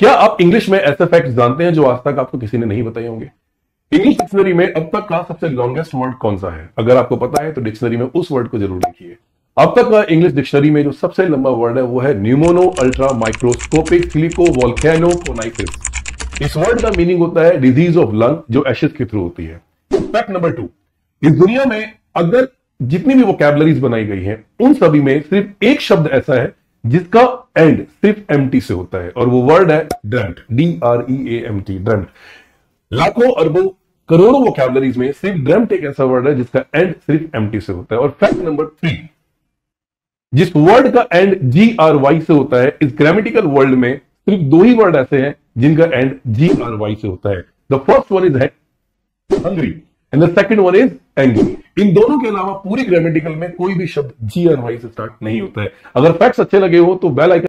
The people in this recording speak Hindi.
क्या आप इंग्लिश में ऐसे फैक्ट्स जानते हैं जो आज तक आपको किसी ने नहीं बताए होंगे? इंग्लिश डिक्शनरी में अब तक का सबसे लॉन्गेस्ट वर्ड कौन सा है? अगर आपको पता है तो डिक्शनरी में उस वर्ड को जरूर लिखिए। अब तक का इंग्लिश डिक्शनरी में जो सबसे लंबा वर्ड है वो है pneumono ultra microscopic silico volcano coniosis. इस वर्ड का मीनिंग होता है डिजीज ऑफ लंग जो एशिड के थ्रू होती है। फैक्ट नंबर 2, इस दुनिया में अगर जितनी भी वोकैबुलरीज बनाई गई हैं उन सभी में सिर्फ एक शब्द ऐसा है जिसका एंड सिर्फ एम्प्टी से होता है और वो वर्ड है ड्रम्ड, DREAMT, ड्रम्ड। लाखों अरबों करोड़ों वोकैबुलरीज में सिर्फ ड्रम्ड एक ऐसा वर्ड है जिसका एंड सिर्फ एम्प्टी से होता है। और फैक्ट नंबर 3, जिस वर्ड का एंड GRY से होता है, इस ग्रामेटिकल वर्ल्ड में सिर्फ 2 ही वर्ड ऐसे हैं जिनका एंड GRY से होता है। The first one is hungry and the second one is angry. इन दोनों के अलावा पूरी ग्रामेटिकल में कोई भी शब्द GRY से स्टार्ट नहीं होता है। अगर फैक्ट्स अच्छे लगे हो तो बेल आइकन